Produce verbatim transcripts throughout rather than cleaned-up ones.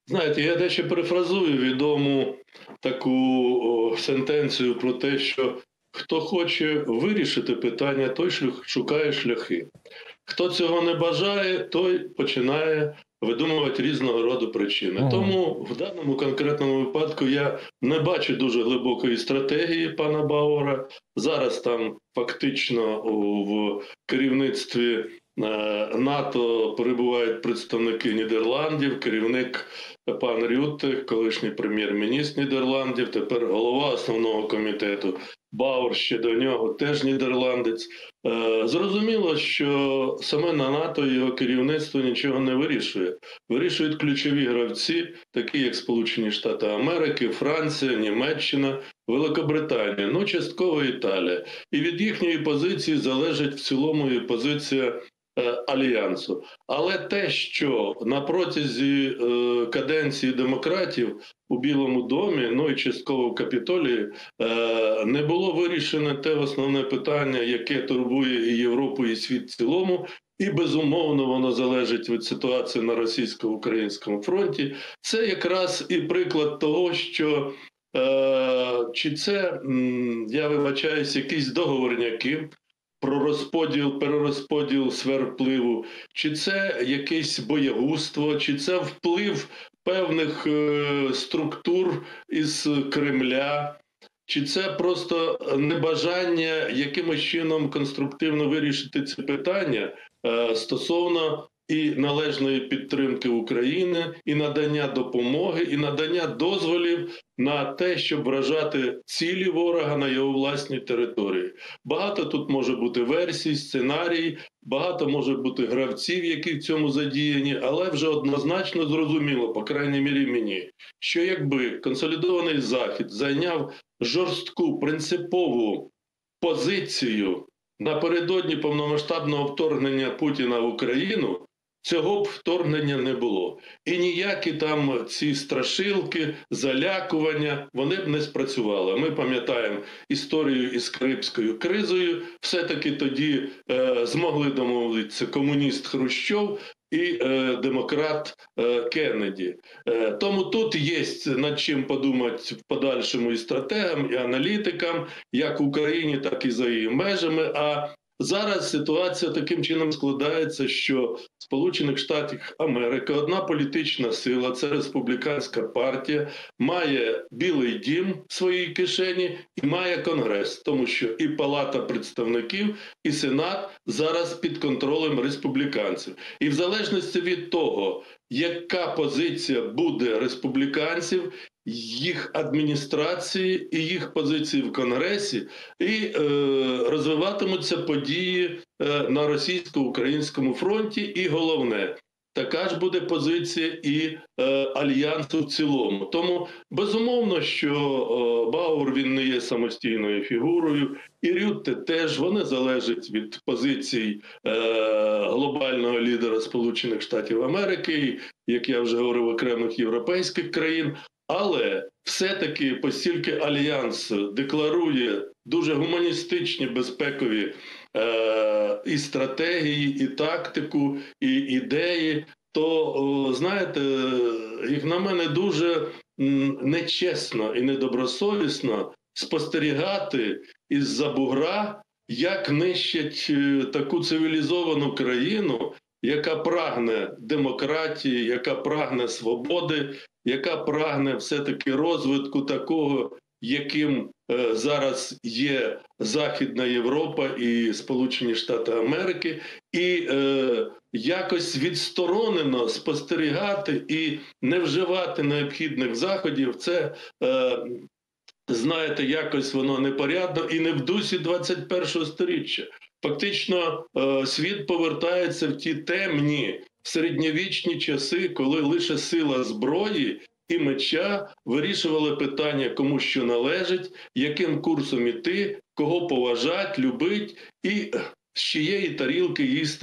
Знаєте, я дещо перефразую відому таку о, сентенцію про те, що хто хоче вирішити питання, той шлях, шукає шляхи. Хто цього не бажає, той починає видумувати різного роду причини. Мгм. Тому в даному конкретному випадку я не бачу дуже глибокої стратегії пана Бауера. Зараз там фактично в керівництві НАТО перебувають представники Нідерландів, керівник пан Рютте, колишній прем'єр-міністр Нідерландів, тепер голова основного комітету. Бауер ще до нього теж нідерландець. Зрозуміло, що саме на НАТО і його керівництво нічого не вирішує. Вирішують ключові гравці, такі як Сполучені Штати Америки, Франція, Німеччина, Великобританія, ну частково Італія. І від їхньої позиції залежить в цілому і позиція Альянсу. Але те, що на протязі е, каденції демократів у Білому домі, ну і частково в Капітолії, е, не було вирішено те основне питання, яке турбує і Європу, і світ в цілому, і безумовно воно залежить від ситуації на російсько-українському фронті. Це якраз і приклад того, що е, чи це, я вибачаюсь, якісь договорняки, про розподіл, перерозподіл сфер впливу, чи це якесь боягузтво, чи це вплив певних е, структур із Кремля, чи це просто небажання якимось чином конструктивно вирішити це питання е, стосовно і належної підтримки України, і надання допомоги, і надання дозволів на те, щоб вражати цілі ворога на його власній території. Багато тут може бути версій, сценарій, багато може бути гравців, які в цьому задіяні, але вже однозначно зрозуміло, по крайній мірі мені, що якби консолідований Захід зайняв жорстку, принципову позицію напередодні повномасштабного вторгнення Путіна в Україну, цього б вторгнення не було. І ніякі там ці страшилки, залякування, вони б не спрацювали. Ми пам'ятаємо історію із Карибською кризою. Все-таки тоді е, змогли домовитися комуніст Хрущов і е, демократ е, Кеннеді. Е, тому тут є над чим подумати в подальшому і стратегам, і аналітикам, як в Україні, так і за її межами. А зараз ситуація таким чином складається, що Сполучених Штатів Америки, одна політична сила, це республіканська партія, має Білий дім в своїй кишені і має Конгрес, тому що і Палата представників, і Сенат зараз під контролем республіканців. І в залежності від того, яка позиція буде республіканців, їх адміністрації і їх позиції в Конгресі, і е, розвиватимуться події е, на російсько-українському фронті. І головне, така ж буде позиція і е, Альянсу в цілому. Тому безумовно, що е, Бауер, він не є самостійною фігурою, і Рютте теж, вони залежать від позицій е, глобального лідера Сполучених Штатів Америки, як я вже говорив, окремих європейських країн. Але все-таки, постільки Альянс декларує дуже гуманістичні безпекові е, і стратегії, і тактику, і ідеї, то, о, знаєте, як на мене, дуже м, нечесно і недобросовісно спостерігати із-за бугра, як нищать е, таку цивілізовану країну, яка прагне демократії, яка прагне свободи, яка прагне все-таки розвитку такого, яким е, зараз є Західна Європа і Сполучені Штати Америки, і е, якось відсторонено спостерігати і не вживати необхідних заходів, це, е, знаєте, якось воно непорядно і не в дусі двадцять першого сторіччя. Фактично, е, світ повертається в ті темні середньовічні часи, коли лише сила зброї і меча вирішували питання, кому що належить, яким курсом іти, кого поважати, любити і з чиєї тарілки їсти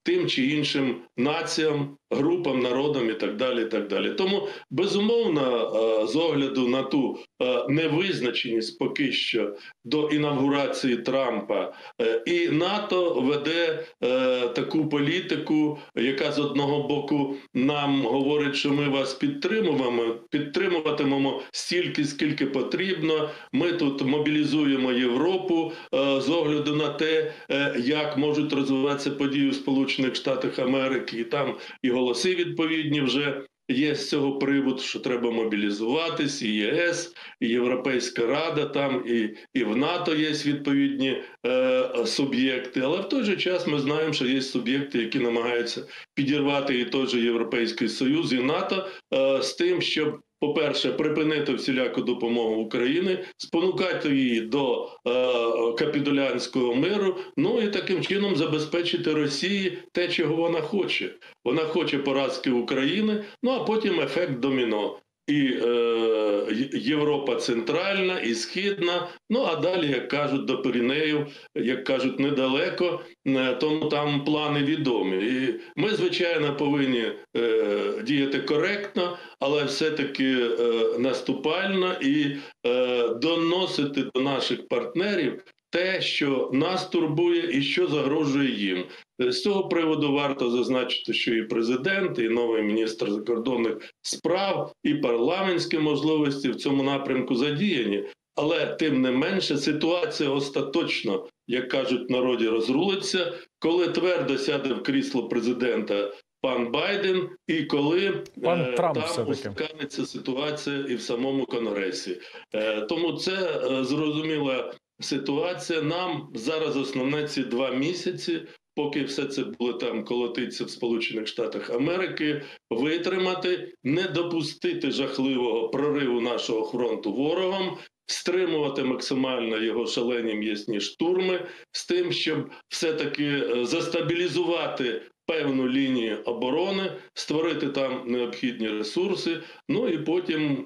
тим чи іншим націям, групам, народам і так далі. І так далі. Тому, безумовно, з огляду на ту невизначеність поки що до інавгурації Трампа, і НАТО веде таку політику, яка з одного боку нам говорить, що ми вас підтримуємо, підтримуватимемо стільки, скільки потрібно. Ми тут мобілізуємо Європу з огляду на те, як можуть розвиватися події в Сполучених Штатах Америки. І там і голоси відповідні вже є з цього приводу, що треба мобілізуватись, і ЄС, і Європейська Рада, там, і, і в НАТО є відповідні е, суб'єкти. Але в той же час ми знаємо, що є суб'єкти, які намагаються підірвати і той же Європейський Союз, і НАТО е, з тим, щоб, по-перше, припинити всіляку допомогу Україні, спонукати її до е, капітулянського миру, ну і таким чином забезпечити Росії те, чого вона хоче. Вона хоче поразки України, ну а потім ефект доміно. І е, Європа центральна, і східна, ну а далі, як кажуть, до Піренеїв, як кажуть, недалеко, е, тому там плани відомі. І ми, звичайно, повинні е, діяти коректно, але все-таки е, наступально і е, доносити до наших партнерів те, що нас турбує і що загрожує їм. З цього приводу варто зазначити, що і президент, і новий міністр закордонних справ, і парламентські можливості в цьому напрямку задіяні. Але, тим не менше, ситуація остаточно, як кажуть в народі, розрулиться, коли твердо сяде в крісло президента пан Байден, і коли пан е, Трамп там ускладниться ситуація і в самому Конгресі. Е, тому це е, зрозуміла ситуація. Нам зараз основне ці два місяці, поки все це буде там колотиться в Сполучених Штатах Америки, витримати, не допустити жахливого прориву нашого фронту ворогом, стримувати максимально його шалені м'ясні штурми з тим, щоб все-таки застабілізувати певну лінію оборони, створити там необхідні ресурси, ну і потім,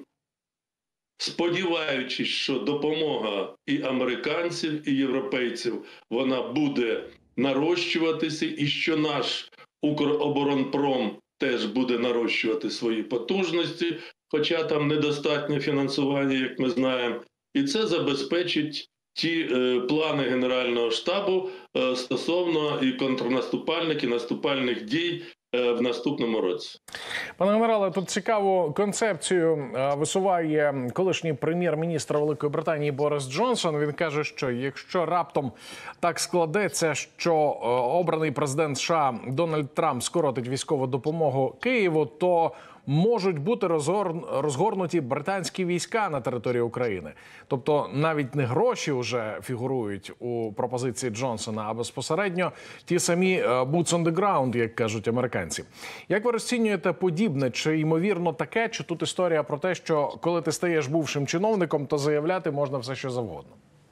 сподіваючись, що допомога і американців, і європейців, вона буде нарощуватися, і що наш Укроборонпром теж буде нарощувати свої потужності, хоча там недостатнє фінансування, як ми знаємо, і це забезпечить ті е, плани Генерального штабу е, стосовно і контрнаступальних, і наступальних дій е, в наступному році. Пане генерале, тут цікаву концепцію висуває колишній прем'єр-міністр Великої Британії Борис Джонсон. Він каже, що якщо раптом так складеться, що обраний президент США Дональд Трамп скоротить військову допомогу Києву, то можуть бути розгорнуті британські війська на території України. Тобто навіть не гроші вже фігурують у пропозиції Джонсона, а безпосередньо ті самі boots on the ground, як кажуть американці. Як ви розцінюєте подібне? Чи ймовірно таке, чи тут історія про те, що коли ти стаєш бувшим чиновником, то заявляти можна все, що завгодно?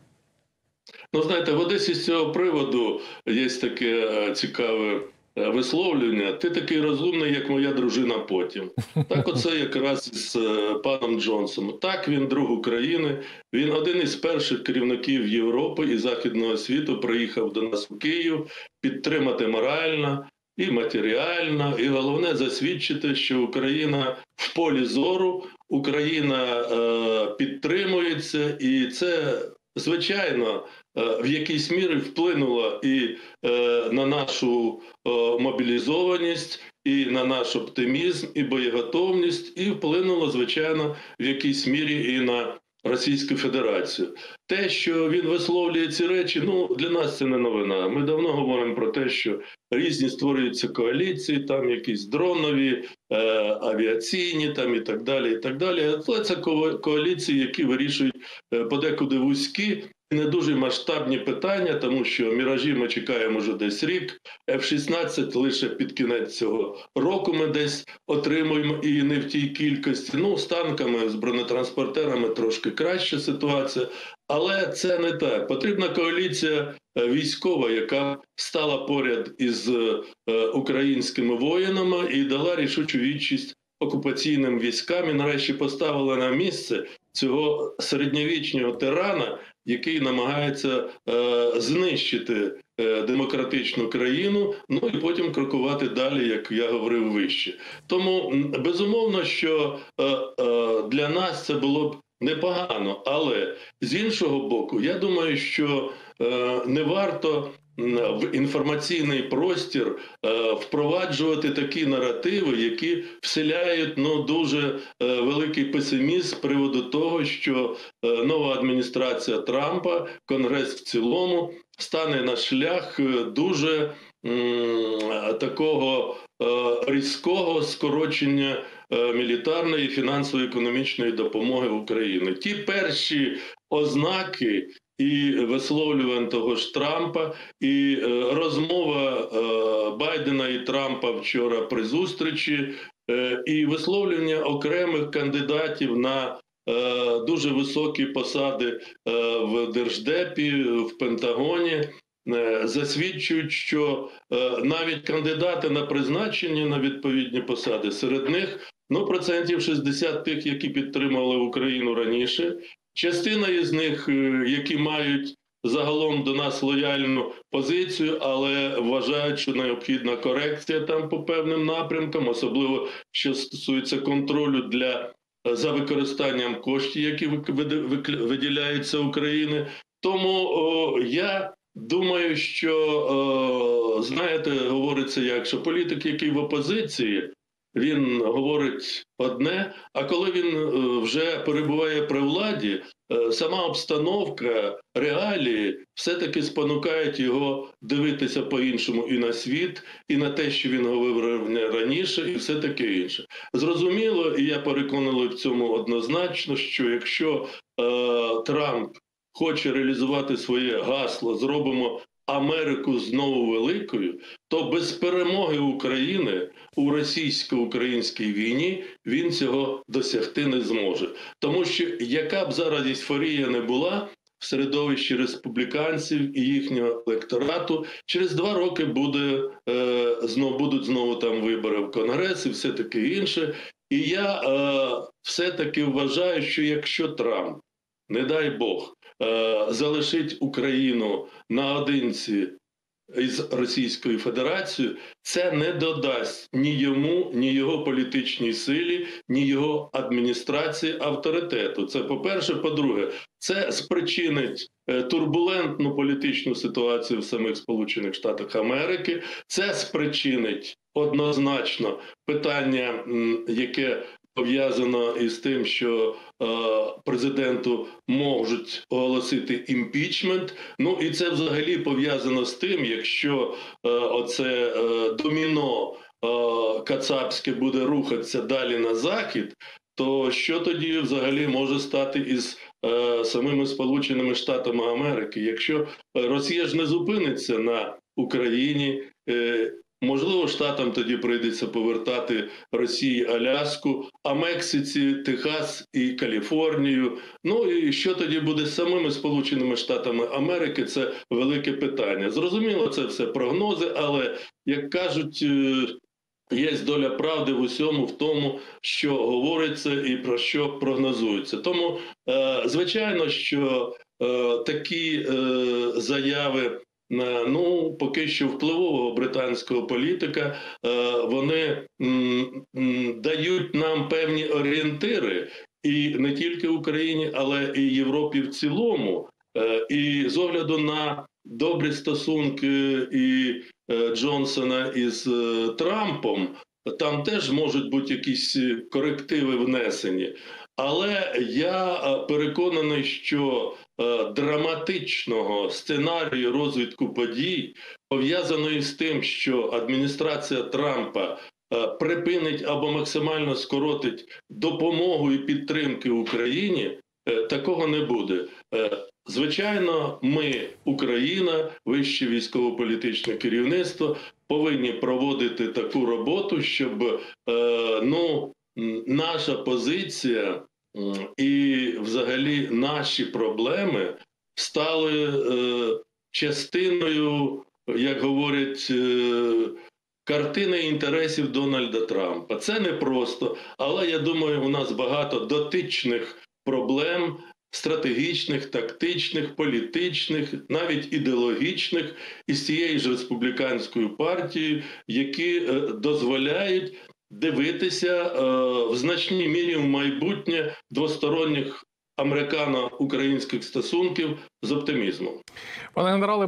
Ну, знаєте, в Одесі з цього приводу є таке цікаве висловлювання: ти такий розумний, як моя дружина потім. Так оце якраз з паном Джонсоном. Так, він друг України, він один із перших керівників Європи і Західного світу приїхав до нас у Київ підтримати морально і матеріально, і головне засвідчити, що Україна в полі зору, Україна е, підтримується, і це, звичайно, в якійсь мірі вплинуло і е, на нашу е, мобілізованість, і на наш оптимізм, і боєготовність, і вплинуло, звичайно, в якійсь мірі і на Російську Федерацію. Те, що він висловлює ці речі, ну, для нас це не новина. Ми давно говоримо про те, що різні створюються коаліції, там якісь дронові, е, авіаційні, там і так далі, і так далі. Але це коаліції, які вирішують е, подекуди вузькі, не дуже масштабні питання, тому що «Міражі» ми чекаємо вже десь рік, еф шістнадцять лише під кінець цього року ми десь отримуємо, і не в тій кількості. Ну, з танками, з бронетранспортерами трошки краща ситуація, але це не так. Потрібна коаліція військова, яка стала поряд із українськими воїнами і дала рішучу відчість окупаційним військам, і нарешті поставила на місце цього середньовічного тирана, який намагається е, знищити демократичну країну, ну і потім крокувати далі, як я говорив вище. Тому, безумовно, що для нас це було б непогано, але з іншого боку, я думаю, що не варто в інформаційний простір впроваджувати такі наративи, які вселяють ну, дуже великий песимізм з приводу того, що нова адміністрація Трампа, Конгрес в цілому, стане на шлях дуже м, такого різкого скорочення мілітарної і фінансово-економічної допомоги Україні. Ті перші ознаки і висловлювань того ж Трампа, і розмова Байдена і Трампа вчора при зустрічі, і висловлювання окремих кандидатів на дуже високі посади в Держдепі, в Пентагоні, засвідчують, що навіть кандидати на призначення на відповідні посади, серед них ну, процентів шістдесят тих, які підтримували Україну раніше, частина із них, які мають загалом до нас лояльну позицію, але вважають, що необхідна корекція там по певним напрямкам, особливо що стосується контролю для за використанням коштів, які виділяються Україні. Тому о, я думаю, що, о, знаєте, говориться як, що політик, який в опозиції, він говорить одне, а коли він вже перебуває при владі, сама обстановка, реалії все-таки спонукають його дивитися по-іншому і на світ, і на те, що він говорив раніше, і все таке інше. Зрозуміло, і я переконаний в цьому однозначно, що якщо е, Трамп хоче реалізувати своє гасло «Зробимо Америку знову великою», то без перемоги України у російсько-українській війні він цього досягти не зможе. Тому що яка б зараз ейфорія не була в середовищі республіканців і їхнього електорату, через два роки буде, е, знов, будуть знову там вибори в Конгрес і все таке інше. І я е, все-таки вважаю, що якщо Трамп, не дай Бог, е, залишить Україну наодинці із Російською Федерацією, це не додасть ні йому, ні його політичній силі, ні його адміністрації авторитету. Це по-перше. По-друге, це спричинить турбулентну політичну ситуацію в самих Сполучених Штатах Америки, це спричинить однозначно питання, яке пов'язано із тим, що е, президенту можуть оголосити імпічмент. Ну і це взагалі пов'язано з тим, якщо е, оце е, доміно е, кацапське буде рухатися далі на захід, то що тоді взагалі може стати із е, самими Сполученими Штатами Америки? Якщо Росія ж не зупиниться на Україні, е, можливо, Штатам тоді прийдеться повертати Росії Аляску, а Мексиці Техас і Каліфорнію. Ну і що тоді буде з самими Сполученими Штатами Америки, це велике питання. Зрозуміло, це все прогнози, але, як кажуть, є доля правди в усьому в тому, що говориться і про що прогнозується. Тому, звичайно, що такі заяви ну, поки що впливового британського політика, вони дають нам певні орієнтири і не тільки Україні, але і Європі в цілому. І з огляду на добрі стосунки і Джонсона із Трампом, там теж можуть бути якісь корективи внесені. Але я переконаний, що драматичного сценарію розвитку подій, пов'язаної з тим, що адміністрація Трампа припинить або максимально скоротить допомогу і підтримки Україні, такого не буде. Звичайно, ми, Україна, вище військово-політичне керівництво, повинні проводити таку роботу, щоб ну, наша позиція і взагалі наші проблеми стали е, частиною, як говорять, е, картини інтересів Дональда Трампа. Це непросто, але я думаю, у нас багато дотичних проблем стратегічних, тактичних, політичних, навіть ідеологічних із цією ж республіканською партією, які е, дозволяють дивитися е, в значній мірі в майбутнє двосторонніх американо-українських стосунків з оптимізмом. Пане генерале,